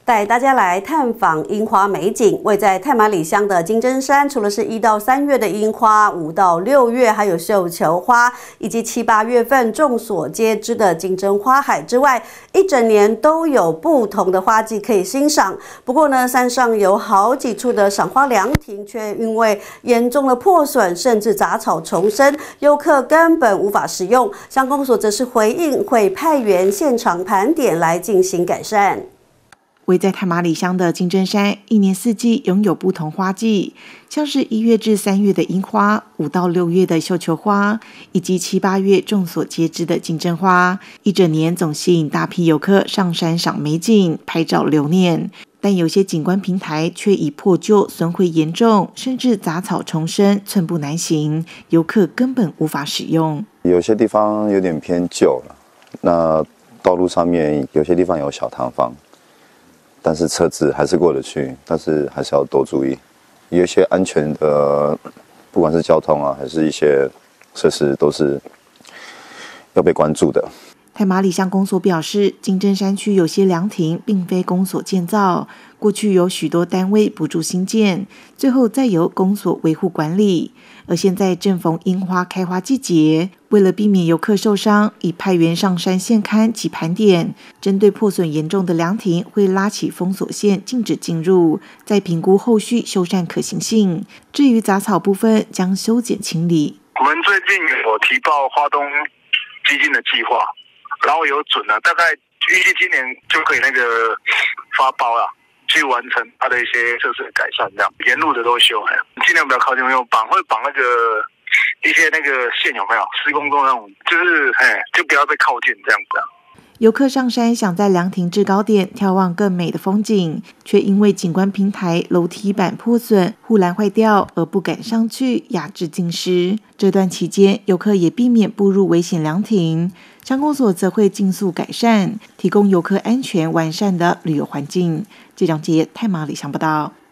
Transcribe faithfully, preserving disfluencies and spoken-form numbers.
带大家来探访樱花美景。位在太麻里乡的金针山，除了是一到三月的樱花，五到六月还有绣球花，以及七八月份众所皆知的金针花海之外，一整年都有不同的花季可以欣赏。不过呢，山上有好几处的赏花凉亭，却因为严重的破损，甚至杂草丛生，游客根本无法使用。乡公所则是回应，会派员现场盘点来进行改善。 位在太麻里乡的金针山，一年四季拥有不同花季，像是一月至三月的樱花，五到六月的绣球花，以及七八月众所皆知的金针花，一整年总吸引大批游客上山赏美景、拍照留念。但有些景观平台却已破旧、损毁严重，甚至杂草丛生，寸步难行，游客根本无法使用。 有些地方有点偏旧了，那道路上面有些地方有小摊贩。但是车子还是过得去，但是还是要多注意，有一些安全的，不管是交通啊，还是一些设施，都是要被关注的。 太麻里乡公所表示，金针山区有些凉亭并非公所建造，过去有许多单位补助新建，最后再由公所维护管理。而现在正逢樱花开花季节，为了避免游客受伤，已派员上山现勘及盘点，针对破损严重的凉亭，会拉起封锁线，禁止进入，再评估后续修缮可行性。至于杂草部分，将修剪清理。 我们最近有提报花东基金的计划，然后有准了，大概预计今年就可以那个发包了。去完成它的一些设施的改善，这样沿路的都修，尽量不要靠近，用绑会绑那个一些那个线有没有？施工中那种，就是哎，就不要再靠近这样子啊。 游客上山想在凉亭制高点眺望更美的风景，却因为景观平台楼梯板破损、护栏坏掉而不敢上去，雅致尽失。这段期间，游客也避免步入危险凉亭。乡公所则会尽速改善，提供游客安全完善的旅游环境。记者太麻里乡报道。